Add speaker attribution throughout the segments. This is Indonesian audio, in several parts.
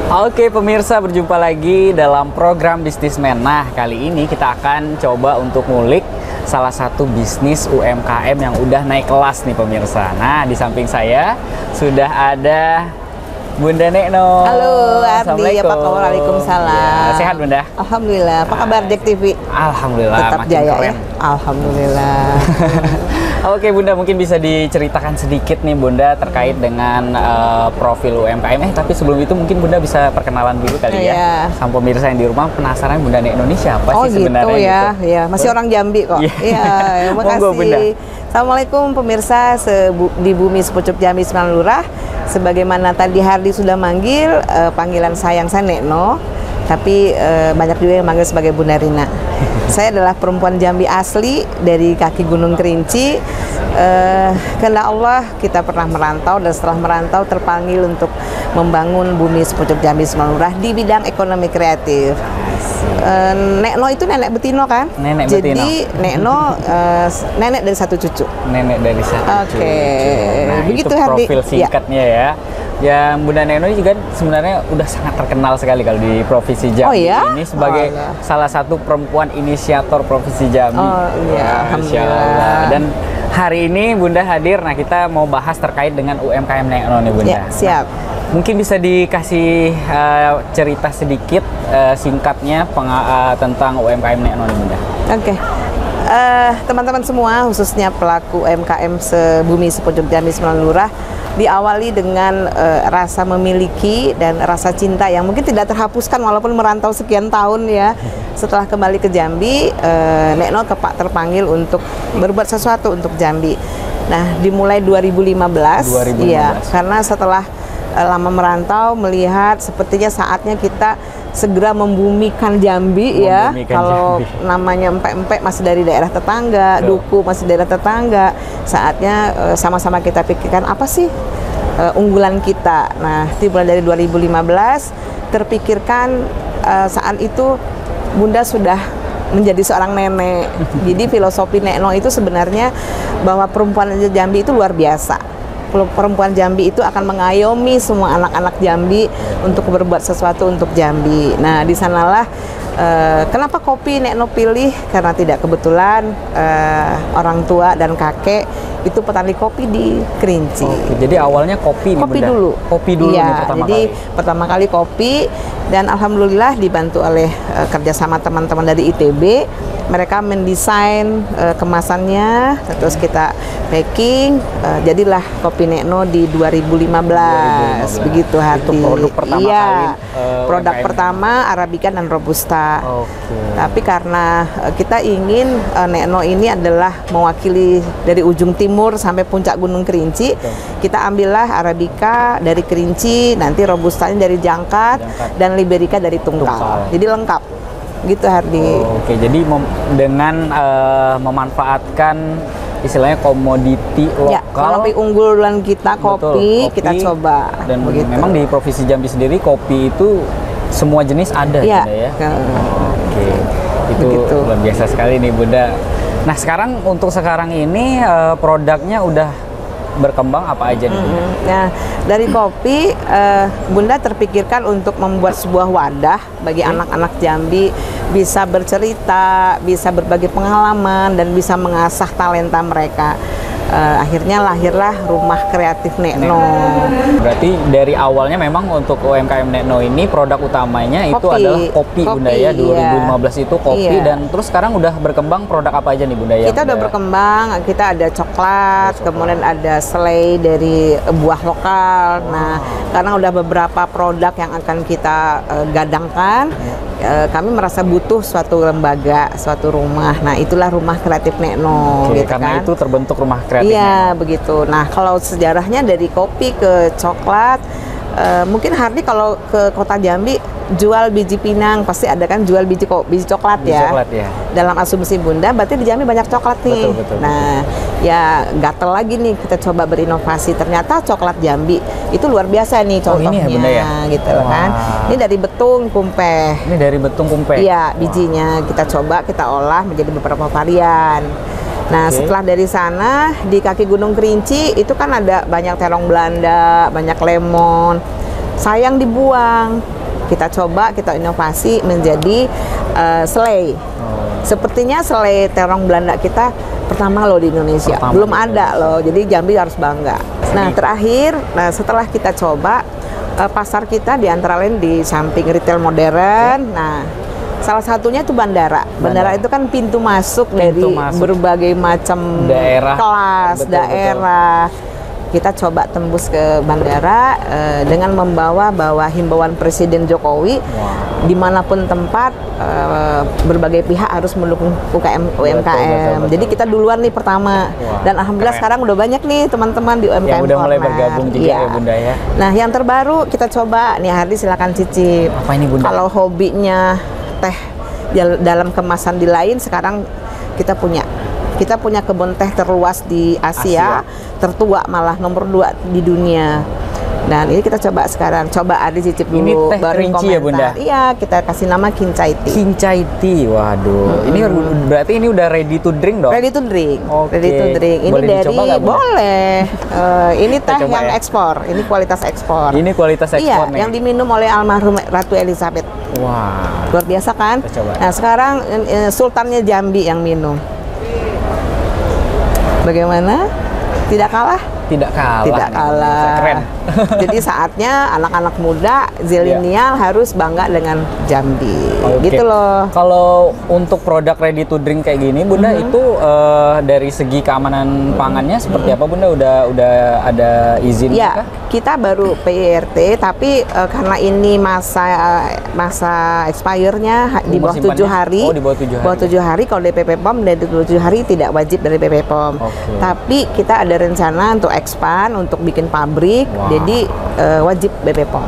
Speaker 1: Oke pemirsa, berjumpa lagi dalam program Bisnismen. Nah, kali ini kita akan coba untuk ngulik salah satu bisnis UMKM yang udah naik kelas nih pemirsa. Nah, di samping saya sudah ada Bunda Nekno.
Speaker 2: Halo Ardi, apa kabar? Waalaikumsalam.
Speaker 1: Ya, sehat Bunda?
Speaker 2: Alhamdulillah. Apa kabar Jack TV?
Speaker 1: Alhamdulillah,
Speaker 2: tetap
Speaker 1: makin
Speaker 2: jaya
Speaker 1: keren.
Speaker 2: Ya? Alhamdulillah.
Speaker 1: Oke Bunda, mungkin bisa diceritakan sedikit nih Bunda terkait dengan profil UMKM. Tapi sebelum itu mungkin Bunda bisa perkenalan dulu kali ya. Sama pemirsa yang di rumah penasaran Bunda Nekno ini siapa sih sebenarnya?
Speaker 2: Oh gitu ya, ya. Masih orang Jambi kok. Iya, terima kasih. Bunda. Assalamualaikum pemirsa di bumi Sepucuk Jambi 9 Lurah. Sebagaimana tadi Hardi sudah manggil, panggilan saya Nekno. Tapi banyak juga yang manggil sebagai Bunda Rina. Saya adalah perempuan Jambi asli dari kaki Gunung Kerinci. Kehendak Allah kita pernah merantau dan setelah merantau terpanggil untuk membangun bumi Sepucuk Jambi 9 Lurah di bidang ekonomi kreatif. Nekno itu nenek betino kan?
Speaker 1: Nenek betino.
Speaker 2: Jadi Nekno nenek dari satu cucu.
Speaker 1: Nenek dari satu cucu.
Speaker 2: Oke.
Speaker 1: Nah,
Speaker 2: begitu
Speaker 1: itu
Speaker 2: Hardi.
Speaker 1: Profil singkatnya ya. Ya, Bunda Nekno ini juga sebenarnya udah sangat terkenal sekali kalau di Provinsi Jambi.
Speaker 2: Oh ya?
Speaker 1: Ini sebagai salah satu perempuan inisiator Provinsi Jambi.
Speaker 2: Oh iya,
Speaker 1: alhamdulillah. Dan hari ini Bunda hadir, nah kita mau bahas terkait dengan UMKM Nekno nih Bunda.
Speaker 2: Ya, siap.
Speaker 1: Nah, mungkin bisa dikasih cerita sedikit singkatnya tentang UMKM Nekno nih Bunda.
Speaker 2: Oke. Teman-teman semua, khususnya pelaku UMKM sebumi Sepucuk Jambi 9 Lurah, diawali dengan rasa memiliki dan rasa cinta yang mungkin tidak terhapuskan walaupun merantau sekian tahun ya. Setelah kembali ke Jambi, Nekno terpanggil untuk berbuat sesuatu untuk Jambi. Nah, dimulai 2015. Iya, karena setelah lama merantau melihat sepertinya saatnya kita segera membumikan Jambi ya. Kalau namanya empek-empek masih dari daerah tetangga, Duku masih daerah tetangga. Saatnya sama-sama kita pikirkan apa sih unggulan kita. Nah, dimulai dari 2015 terpikirkan saat itu Bunda sudah menjadi seorang nenek. Jadi filosofi Nekno itu sebenarnya bahwa perempuan Jambi itu luar biasa. Perempuan Jambi itu akan mengayomi semua anak-anak Jambi untuk berbuat sesuatu untuk Jambi. Nah, di sanalah kenapa kopi Nekno pilih, karena tidak kebetulan orang tua dan kakek itu petani kopi di Kerinci.
Speaker 1: Jadi awalnya kopi nih Bunda? Kopi dulu
Speaker 2: iya,
Speaker 1: nih pertama
Speaker 2: jadi
Speaker 1: kali.
Speaker 2: Pertama kali kopi, dan alhamdulillah dibantu oleh kerjasama teman-teman dari ITB. Mereka mendesain kemasannya, terus kita packing, jadilah kopi Nekno di 2015. Begitu Hardi.
Speaker 1: Itu produk pertama kali.
Speaker 2: Produk pertama Arabica dan Robusta. Tapi karena kita ingin Nekno ini adalah mewakili dari ujung timur sampai puncak Gunung Kerinci, kita ambillah Arabica dari Kerinci, nanti Robustanya dari Jangkat, dan Liberica dari Tungkal. Jadi lengkap. Gitu Hardi.
Speaker 1: Oke, jadi dengan memanfaatkan istilahnya komoditi lokal.
Speaker 2: Kopi unggulan kita, kopi kita coba.
Speaker 1: Dan memang di Provinsi Jambi sendiri kopi itu semua jenis ada ya. Oke, itu luar biasa sekali nih Bunda. Nah, untuk sekarang ini produknya udah berkembang apa aja nih?
Speaker 2: Nah, dari kopi Bunda terpikirkan untuk membuat sebuah wadah bagi anak-anak Jambi bisa bercerita, bisa berbagi pengalaman, dan bisa mengasah talenta mereka. Akhirnya lahirlah Rumah Kreatif Nekno.
Speaker 1: Berarti dari awalnya memang untuk UMKM Nekno ini produk utamanya itu adalah kopi Bunda ya. 2015 itu kopi, dan terus sekarang udah berkembang produk apa aja nih Bunda ya?
Speaker 2: Kita udah berkembang, kita ada coklat, kemudian ada selai dari buah lokal. Nah, karena udah beberapa produk yang akan kita gadangkan, kami merasa butuh suatu lembaga, suatu rumah. Nah, itulah Rumah Kreatif Nekno. Gitu
Speaker 1: karena
Speaker 2: kan.
Speaker 1: itu terbentuk Rumah Kreatif.
Speaker 2: Iya, begitu. Nah, kalau sejarahnya dari kopi ke coklat, mungkin Hardi kalau ke kota Jambi jual biji pinang pasti ada kan jual biji coklat ya.
Speaker 1: Coklat ya.
Speaker 2: Dalam asumsi Bunda, berarti di Jambi banyak coklat nih.
Speaker 1: Betul.
Speaker 2: Nah, ya gatel lagi nih kita coba berinovasi. Ternyata coklat Jambi itu luar biasa nih contohnya,
Speaker 1: ini ya, Bunda, ya?
Speaker 2: Gitu kan. Ini dari betung kumpeh.
Speaker 1: Ini dari betung kumpeh.
Speaker 2: Iya, bijinya kita coba kita olah menjadi beberapa varian. Nah, setelah dari sana di kaki Gunung Kerinci itu kan ada banyak terong Belanda, banyak lemon. Sayang dibuang. kita coba, kita inovasi menjadi selai. Sepertinya selai terong Belanda kita pertama loh di Indonesia. Belum ada loh, jadi Jambi harus bangga. Nah terakhir, setelah kita coba, pasar kita di antara lain di samping retail modern. Nah salah satunya itu bandara. Bandara itu kan pintu masuk dari berbagai macam
Speaker 1: daerah,
Speaker 2: kelas, daerah. Kita coba tembus ke bandara dengan membawa himbauan Presiden Jokowi, dimanapun tempat berbagai pihak harus mendukung UMKM. Jadi kita duluan nih pertama. Dan alhamdulillah sekarang udah banyak nih teman-teman di UMKM
Speaker 1: yang udah mulai bergabung juga ya Bunda ya.
Speaker 2: Nah yang terbaru kita coba nih, Hardi silakan cicip.
Speaker 1: Apa ini Bunda?
Speaker 2: Kalau hobinya teh dalam kemasan di lain, sekarang kita punya kebun teh terluas di Asia, tertua malah nomor 2 di dunia. Dan ini kita coba sekarang, coba Adi cicip dulu.
Speaker 1: Ini teh kerinci ya Bunda?
Speaker 2: Iya, kita kasih nama Kincai Tea.
Speaker 1: Kincai Tea, waduh. Ini berarti ini udah ready to drink dong?
Speaker 2: Ready to drink.
Speaker 1: Oke.
Speaker 2: Ready to drink. Ini
Speaker 1: boleh
Speaker 2: dari
Speaker 1: dicoba nggak, Bunda?
Speaker 2: boleh. Ini teh yang
Speaker 1: ya?
Speaker 2: ekspor. Ini kualitas ekspor.
Speaker 1: Ini kualitas ekspor
Speaker 2: iya,
Speaker 1: nih.
Speaker 2: yang diminum oleh almarhum Ratu Elizabeth.
Speaker 1: Wah.
Speaker 2: Luar biasa kan?
Speaker 1: Kita coba.
Speaker 2: Nah sekarang Sultannya Jambi yang minum. Bagaimana? Tidak kalah?
Speaker 1: Tidak kalah.
Speaker 2: Tidak kalah.
Speaker 1: Keren.
Speaker 2: Jadi saatnya anak-anak muda zilenial harus bangga dengan Jambi.
Speaker 1: Oke.
Speaker 2: Gitu loh.
Speaker 1: Kalau untuk produk ready to drink kayak gini Bunda, itu dari segi keamanan pangannya seperti apa Bunda? Udah ada izin
Speaker 2: Ya,
Speaker 1: kah?
Speaker 2: kita baru PIRT, tapi karena ini masa expire-nya di bawah 7 hari.
Speaker 1: Oh, di bawah 7 hari.
Speaker 2: Bawah 7 hari, kalau dari PP POM dari 7 hari tidak wajib dari PP POM.
Speaker 1: Oke.
Speaker 2: Tapi kita ada rencana untuk expand, untuk bikin pabrik, jadi wajib BP POM.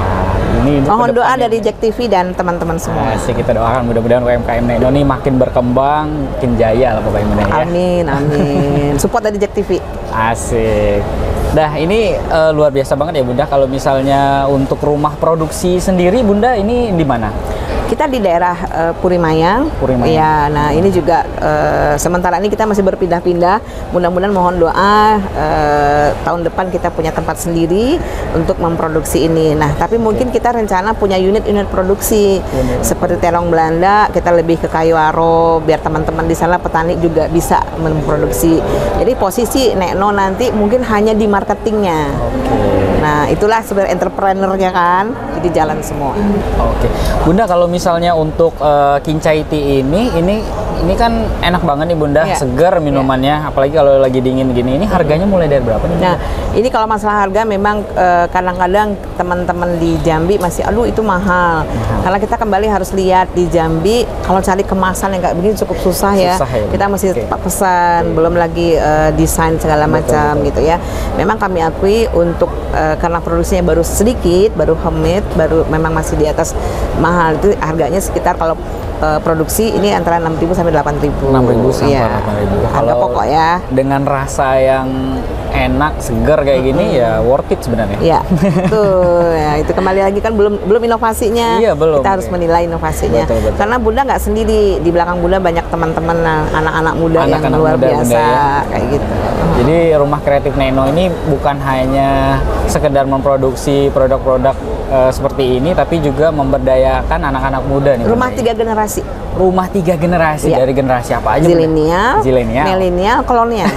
Speaker 1: Ini
Speaker 2: Mohon doa dari Jack TV dan teman-teman semua.
Speaker 1: Asik, kita doakan mudah-mudahan UMKM Neno ini makin berkembang, makin jaya lah pokoknya Bunda ya.
Speaker 2: Amin, amin. Support dari Jack TV.
Speaker 1: Asik. Nah ini luar biasa banget ya Bunda. Kalau misalnya untuk rumah produksi sendiri Bunda ini di mana?
Speaker 2: Kita di daerah Purimayang. Ya, nah ini juga sementara ini kita masih berpindah-pindah. Mudah-mudahan mohon doa tahun depan kita punya tempat sendiri untuk memproduksi ini. Nah, tapi mungkin kita rencana punya unit-unit produksi seperti terong Belanda. Kita lebih ke kayu aro biar teman-teman di sana petani juga bisa memproduksi. Jadi posisi Neno nanti mungkin hanya di marketingnya. Nah, itulah sebenarnya entrepreneurnya kan. Jadi jalan semua.
Speaker 1: Oke. Bunda, kalau misalnya untuk Kincai Tea ini kan enak banget nih Bunda, segar minumannya, apalagi kalau lagi dingin gini. Ini harganya mulai dari berapa nih?
Speaker 2: Nah, ini kalau masalah harga memang kadang-kadang teman-teman di Jambi masih aduh itu mahal. Karena kita kembali harus lihat di Jambi kalau cari kemasan yang kayak begini cukup susah ya. Kita mesti pesan, belum lagi desain segala macam gitu ya. Memang kami akui untuk karena produksinya baru sedikit, baru homemade, baru memang masih di atas mahal. Itu harganya sekitar kalau produksi ini antara 6.000 sampai 8.000.
Speaker 1: 6.000 sampai 8.000.
Speaker 2: Harga pokok ya.
Speaker 1: Dengan rasa yang enak, segar kayak gini ya worth it sebenarnya.
Speaker 2: Iya. Tuh, ya, itu kembali lagi kan belum inovasinya.
Speaker 1: Iya, belum.
Speaker 2: Kita harus menilai inovasinya.
Speaker 1: Betul.
Speaker 2: Karena Bunda nggak sendiri, di belakang Bunda banyak teman-teman anak-anak muda yang luar biasa
Speaker 1: Bunda, ya.
Speaker 2: kayak gitu.
Speaker 1: Jadi Rumah Kreatif Neno ini bukan hanya sekedar memproduksi produk-produk seperti ini, tapi juga memberdayakan anak-anak muda nih.
Speaker 2: Rumah 3 generasi.
Speaker 1: Rumah 3 generasi. Dari generasi apa aja?
Speaker 2: Zilenial, milenial, kolonial.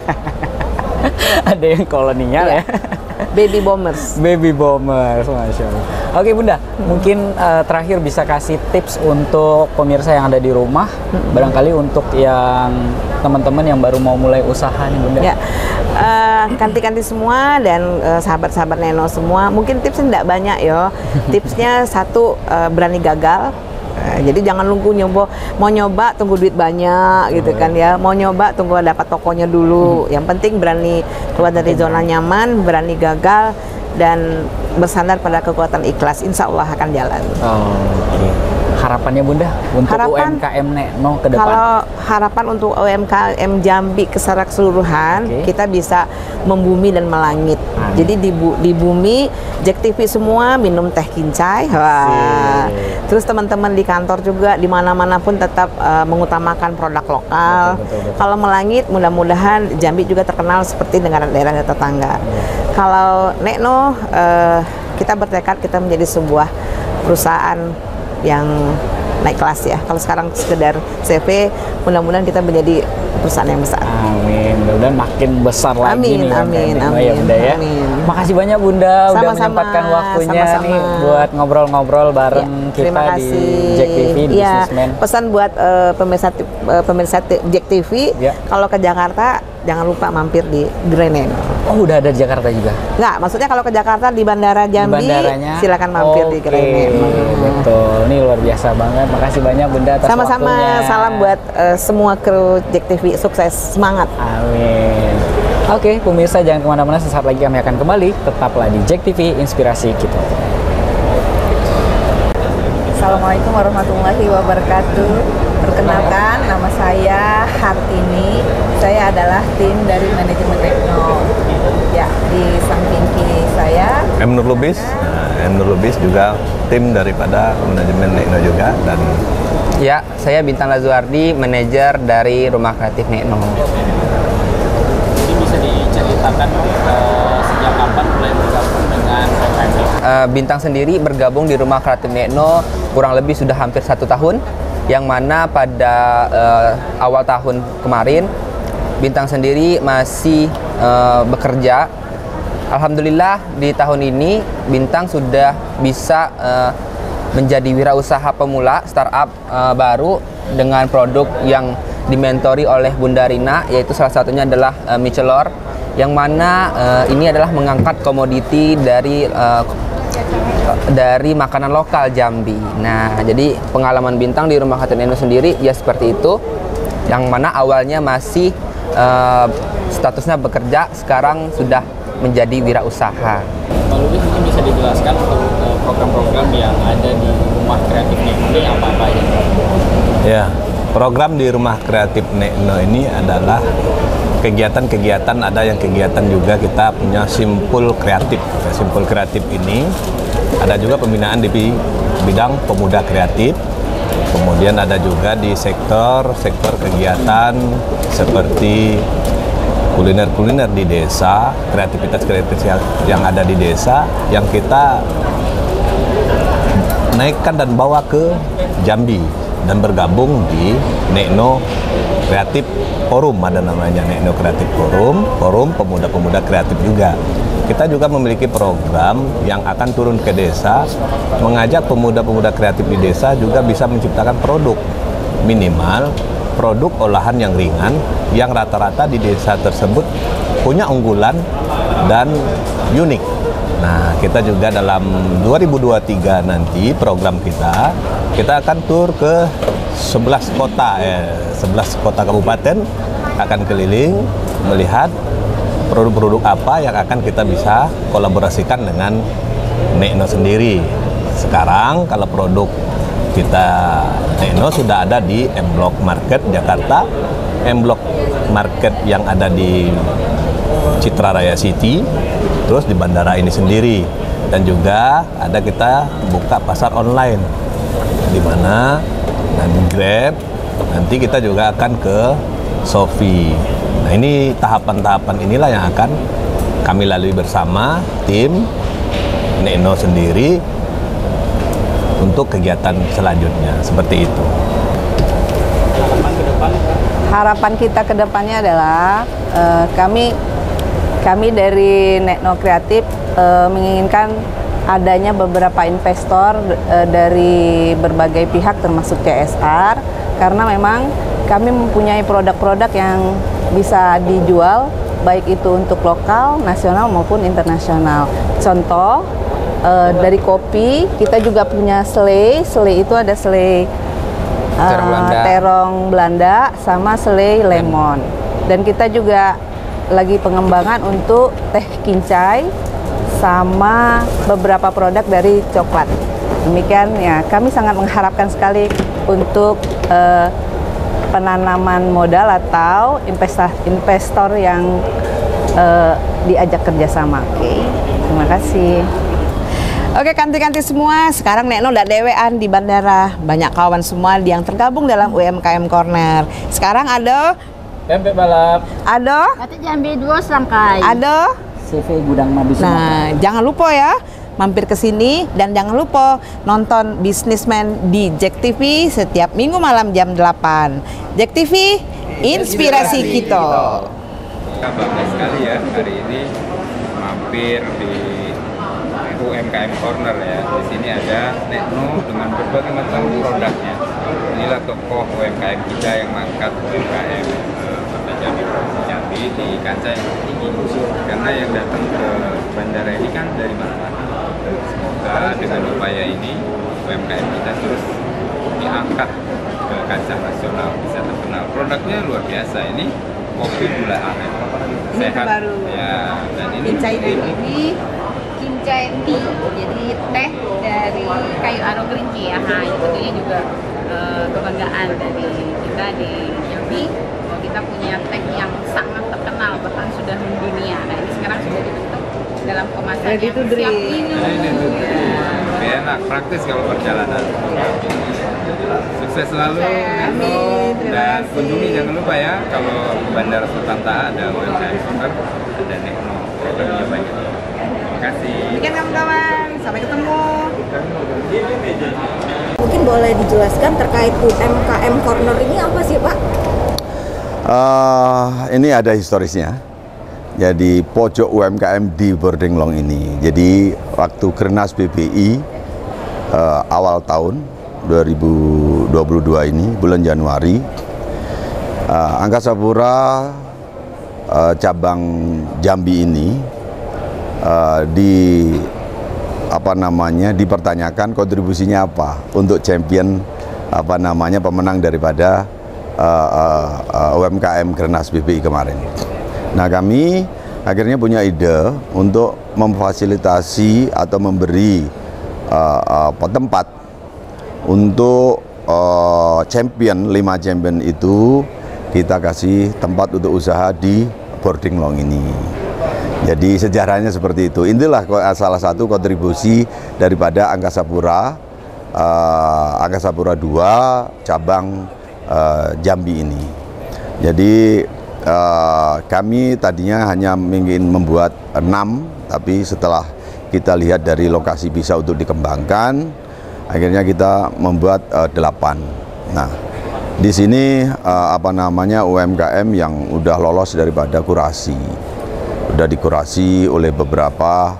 Speaker 1: Ada yang kolonial ya.
Speaker 2: Baby boomers.
Speaker 1: Baby boomers, Masya Allah. Oke Bunda, mungkin terakhir bisa kasih tips untuk pemirsa yang ada di rumah, barangkali untuk yang teman-teman yang baru mau mulai usaha nih Bunda.
Speaker 2: Ya, kanti-kanti semua dan sahabat-sahabat Neno semua, mungkin tipsnya tidak banyak ya. Tipsnya satu, berani gagal. Jadi jangan nunggu mau nyoba tunggu duit banyak gitu kan ya, mau nyoba tunggu dapat tokonya dulu. Yang penting berani keluar dari zona nyaman, berani gagal dan bersandar pada kekuatan ikhlas, insya Allah akan jalan.
Speaker 1: Oke. Harapannya Bunda untuk UMKM Neno ke depan?
Speaker 2: Kalau harapan untuk UMKM Jambi secara keseluruhan, kita bisa membumi dan melangit. Jadi di bumi, Jack TV semua minum teh Kincai. Wah. Terus teman-teman di kantor juga di mana-mana pun tetap mengutamakan produk lokal. Betul. Kalau melangit, mudah-mudahan Jambi juga terkenal seperti dengan daerah tetangga. Kalau Neno, kita bertekad kita menjadi sebuah perusahaan yang naik kelas ya. Kalau sekarang sekedar CV, mudah-mudahan kita menjadi perusahaan yang besar.
Speaker 1: Amin. Mudah-mudahan makin besar lagi
Speaker 2: Amin,
Speaker 1: nih.
Speaker 2: amin,
Speaker 1: Ya,
Speaker 2: amin,
Speaker 1: Bunda ya.
Speaker 2: amin.
Speaker 1: Makasih banyak Bunda udah
Speaker 2: Sama-sama,
Speaker 1: menyempatkan waktunya
Speaker 2: sama-sama.
Speaker 1: nih buat ngobrol-ngobrol bareng
Speaker 2: Ya,
Speaker 1: kita
Speaker 2: terima
Speaker 1: di
Speaker 2: kasih.
Speaker 1: Jack TV di
Speaker 2: Ya,
Speaker 1: Businessman.
Speaker 2: pesan buat pemirsa Jack TV,
Speaker 1: Ya.
Speaker 2: kalau ke Jakarta jangan lupa mampir di Grenen.
Speaker 1: Oh, udah ada di Jakarta juga.
Speaker 2: Nggak, maksudnya kalau ke Jakarta di Bandara Jambi,
Speaker 1: Bandaranya.
Speaker 2: silakan mampir di
Speaker 1: Oke,
Speaker 2: Grenen.
Speaker 1: betul. Ini luar biasa banget. Makasih banyak Bunda atas
Speaker 2: Sama-sama,
Speaker 1: waktunya.
Speaker 2: salam buat semua kru Jack TV, sukses, semangat.
Speaker 1: Amin. Oke, pemirsa jangan kemana-mana, sesaat lagi kami akan kembali. Tetaplah di Jack TV, inspirasi kita.
Speaker 3: Assalamualaikum warahmatullahi wabarakatuh. Perkenalkan, nama saya Hartini. Saya adalah tim dari manajemen Nekno. Ya, di samping kiri saya
Speaker 4: M. Nur Lubis. M. Nur Lubis juga tim daripada manajemen Nekno juga. Dan
Speaker 5: Ya, saya Bintang Lazuardi, manajer dari Rumah Kreatif Nekno.
Speaker 1: Jadi bisa diceritakan sejak kapan mulai bergabung dengan UMKM?
Speaker 5: Bintang sendiri bergabung di Rumah Kreatif Nekno kurang lebih sudah hampir 1 tahun, yang mana pada awal tahun kemarin Bintang sendiri masih bekerja. Alhamdulillah di tahun ini Bintang sudah bisa menjadi wirausaha pemula startup baru dengan produk yang dimentori oleh Bunda Rina, yaitu salah satunya adalah Michelor, yang mana ini adalah mengangkat komoditi dari makanan lokal Jambi. Nah, jadi pengalaman Bintang di Rumah Kreatif Nekno sendiri ya seperti itu, yang mana awalnya masih statusnya bekerja, sekarang sudah menjadi wirausaha.
Speaker 1: Pak Lubis, mungkin bisa dijelaskan untuk program-program yang ada di Rumah Kreatif Nekno ini apa-apa aja?
Speaker 4: ya, program di Rumah Kreatif Nekno ini adalah kegiatan-kegiatan, ada yang kegiatan juga kita punya simpul kreatif. Simpul kreatif ini ada juga pembinaan di bidang pemuda kreatif. Kemudian ada juga di sektor kegiatan seperti kuliner di desa, kreativitas yang ada di desa yang kita naikkan dan bawa ke Jambi dan bergabung di Nekno Kreatif Forum, ada namanya Nekno Kreatif Forum pemuda-pemuda kreatif juga. Kita juga memiliki program yang akan turun ke desa, mengajak pemuda-pemuda kreatif di desa juga bisa menciptakan produk, minimal produk olahan yang ringan, yang rata-rata di desa tersebut punya unggulan dan unik. Nah, kita juga dalam 2023 nanti program kita akan tur ke 11 kota kabupaten, akan keliling melihat produk-produk apa yang akan kita bisa kolaborasikan dengan Nekno sendiri. Sekarang kalau produk kita Nekno sudah ada di M Block Market Jakarta, M Block Market yang ada di Citra Raya City, terus di bandara ini sendiri, dan juga ada kita buka pasar online di mana dan Grab, nanti kita juga akan ke Shopee. Nah, ini tahapan-tahapan inilah yang akan kami lalui bersama tim Nekno sendiri untuk kegiatan selanjutnya, seperti itu.
Speaker 3: harapan kita ke depannya adalah kami dari Nekno Kreatif menginginkan adanya beberapa investor dari berbagai pihak termasuk CSR, karena memang kami mempunyai produk-produk yang bisa dijual baik itu untuk lokal, nasional maupun internasional. Contoh dari kopi, kita juga punya selai itu ada selai terong Belanda sama selai lemon. Dan kita juga lagi pengembangan untuk teh kincai sama beberapa produk dari coklat. Demikian ya, kami sangat mengharapkan sekali untuk penanaman modal atau investor yang diajak kerjasama. Oke, terima kasih.
Speaker 2: Oke, kanti-kanti semua, sekarang Nekno udah dewean di bandara. Banyak kawan semua yang tergabung dalam UMKM Corner. Sekarang ada
Speaker 1: Pempek balap.
Speaker 2: Ado,
Speaker 6: Batik Jambi 2 Selangkai.
Speaker 2: Ado.
Speaker 1: CV Gudang Madu Sumatera.
Speaker 2: Nah, jangan lupa ya, mampir ke sini dan jangan lupa nonton Businessman di Jack TV setiap minggu malam jam 8. Jack TV, inspirasi kita.
Speaker 6: Bangga sekali ya hari ini mampir di UMKM Corner ya. Di sini ada Nekno dengan berbagai macam produknya. Inilah tokoh UMKM kita yang mengangkat UMKM Jambi di kancah yang tinggi. Karena yang datang ke bandara ini kan dari mana-mana. Semoga dengan upaya ini UMKM kita terus diangkat ke kancah nasional, bisa terkenal. Produknya luar biasa. Ini kopi gula aren sehat
Speaker 2: baru.
Speaker 6: Ya, dan ini
Speaker 7: Kincai tea, jadi teh dari kayu aro kelinci ya. Nah, itu tentunya juga kebanggaan dari kita di Jambi. Kita punya teh yang sangat terkenal, bahkan sudah mendunia. Nah, ini sekarang sudah dibentuk dalam kemasan yang siap minum.
Speaker 6: Lebih enak, praktis kalau perjalanan. Sukses selalu, Nekno, dan kunjungi jangan lupa ya, kalau Bandara Sultan Taha ada UMKM Corner, ada Nekno, produknya banyak. Terima kasih.
Speaker 2: Demikian kawan-kawan, sampai ketemu.
Speaker 8: Mungkin boleh dijelaskan terkait UMKM Corner ini apa sih Pak?
Speaker 9: Ini ada historisnya. Jadi pojok UMKM di Bordeng Long ini. Jadi waktu Kernas BPI awal tahun 2022 ini bulan Januari, Angkasa Pura cabang Jambi ini dipertanyakan kontribusinya apa untuk champion pemenang daripada UMKM Kernas BPI kemarin. Nah, kami akhirnya punya ide untuk memfasilitasi atau memberi tempat untuk champion, 5 champion itu kita kasih tempat untuk usaha di Bordeng Long ini. Jadi sejarahnya seperti itu. Inilah salah satu kontribusi daripada Angkasa Pura 2 cabang Jambi ini. Jadi kami tadinya hanya ingin membuat 6, tapi setelah kita lihat dari lokasi bisa untuk dikembangkan, akhirnya kita membuat 8. Nah, di sini UMKM yang udah lolos daripada kurasi, udah dikurasi oleh beberapa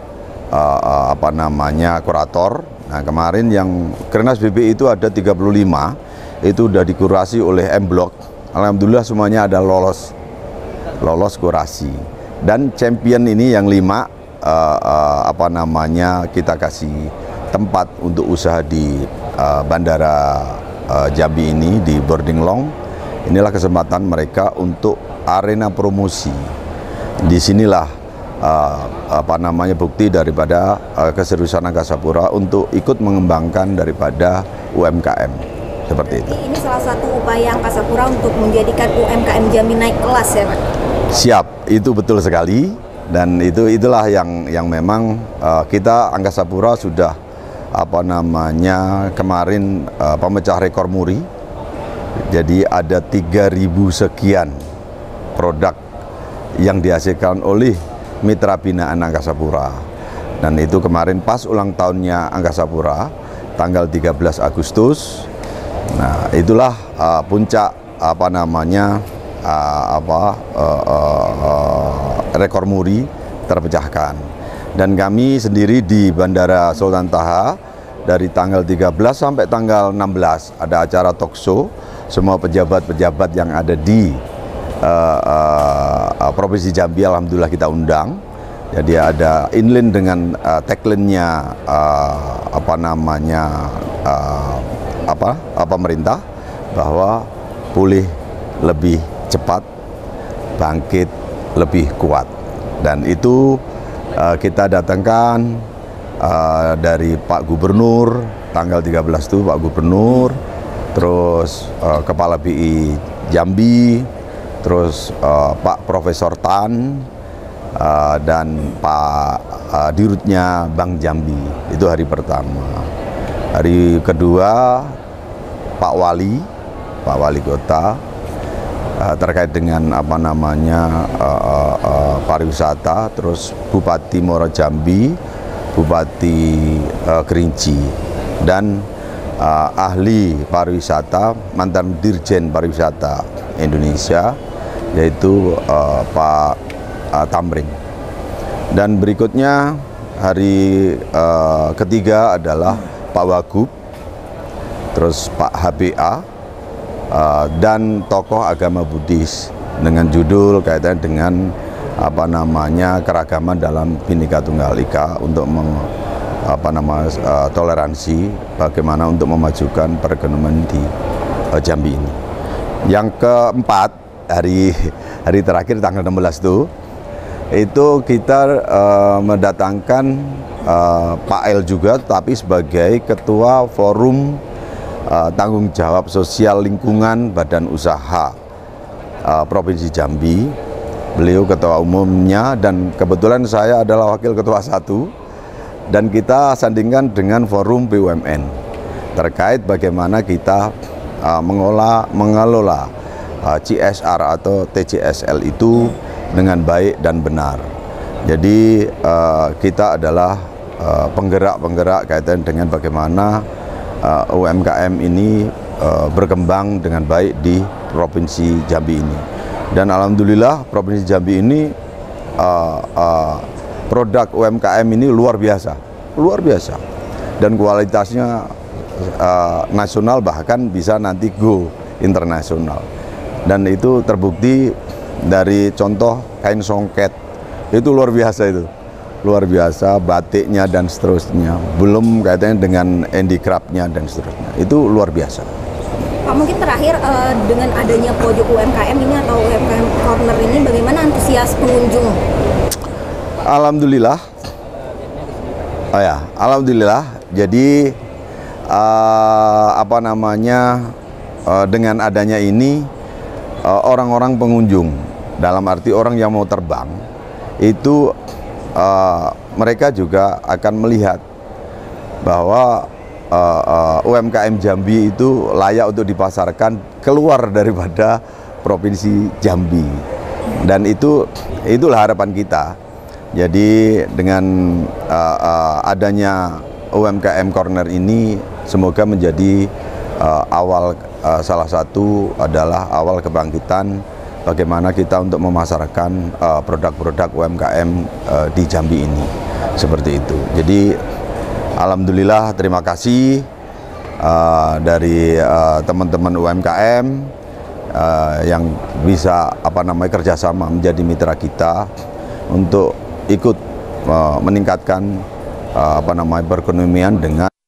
Speaker 9: kurator. Nah, kemarin yang Kernas BPI itu ada 35, itu udah dikurasi oleh M Block. Alhamdulillah semuanya ada lolos kurasi. Dan champion ini yang 5 kita kasih tempat untuk usaha di Bandara Jambi ini di Bordeng Long. Inilah kesempatan mereka untuk arena promosi. Disinilah bukti daripada keseriusan Angkasa Pura untuk ikut mengembangkan daripada UMKM seperti itu.
Speaker 8: Ini salah satu upaya Angkasa Pura untuk menjadikan UMKM Jambi naik kelas ya Pak?
Speaker 9: Siap, itu betul sekali, dan itulah yang memang kita Angkasa Pura sudah kemarin pemecah rekor muri. Jadi ada 3.000 sekian produk yang dihasilkan oleh mitra binaan Angkasa Pura. Dan itu kemarin pas ulang tahunnya Angkasa Pura tanggal 13 Agustus. Nah, itulah puncak rekor muri terpecahkan. Dan kami sendiri di Bandara Sultan Taha dari tanggal 13 sampai tanggal 16 ada acara talk show. Semua pejabat-pejabat yang ada di Provinsi Jambi alhamdulillah kita undang. Jadi ada inline dengan tagline-nya pemerintah bahwa pulih lebih cepat, bangkit lebih kuat. Dan itu kita datangkan dari Pak Gubernur tanggal 13 itu Pak Gubernur, terus Kepala BI Jambi, terus Pak Profesor Tan, dan Pak Dirutnya Bank Jambi. Itu hari pertama. Hari kedua Pak Wali Kota terkait dengan pariwisata, terus Bupati Muaro Jambi, Bupati Kerinci dan ahli pariwisata, mantan Dirjen Pariwisata Indonesia, yaitu Pak Tamrin. Dan berikutnya hari ketiga adalah Pak Wagub, terus Pak HBA, dan tokoh agama Buddhis dengan judul kaitan dengan keragaman dalam Bhinneka Tunggal Ika untuk toleransi, bagaimana untuk memajukan perekonomian di Jambi ini. Yang keempat, hari terakhir tanggal 16 itu kita mendatangkan Pak El juga, tapi sebagai Ketua Forum Tanggung Jawab Sosial Lingkungan Badan Usaha Provinsi Jambi. Beliau ketua umumnya dan kebetulan saya adalah wakil ketua 1, dan kita sandingkan dengan forum BUMN terkait bagaimana kita mengelola CSR atau TCSL itu dengan baik dan benar. Jadi kita adalah penggerak kaitan dengan bagaimana UMKM ini berkembang dengan baik di Provinsi Jambi ini. Dan alhamdulillah Provinsi Jambi ini produk UMKM ini luar biasa, dan kualitasnya nasional, bahkan bisa nanti go internasional. Dan itu terbukti dari contoh kain songket, itu luar biasa batiknya dan seterusnya, belum kaitannya dengan handicraftnya dan seterusnya, itu luar biasa.
Speaker 8: Pak, mungkin terakhir dengan adanya pojok UMKM ini atau UMKM Corner ini, bagaimana antusias pengunjung?
Speaker 9: Alhamdulillah. Alhamdulillah. Jadi dengan adanya ini orang-orang pengunjung, dalam arti orang yang mau terbang itu mereka juga akan melihat bahwa UMKM Jambi itu layak untuk dipasarkan keluar daripada Provinsi Jambi, dan itulah harapan kita. Jadi dengan adanya UMKM Corner ini, semoga menjadi salah satu adalah awal kebangkitan bagaimana kita untuk memasarkan produk-produk UMKM di Jambi ini, seperti itu. Jadi alhamdulillah, terima kasih dari teman-teman UMKM yang bisa kerjasama menjadi mitra kita untuk ikut meningkatkan perekonomian dengan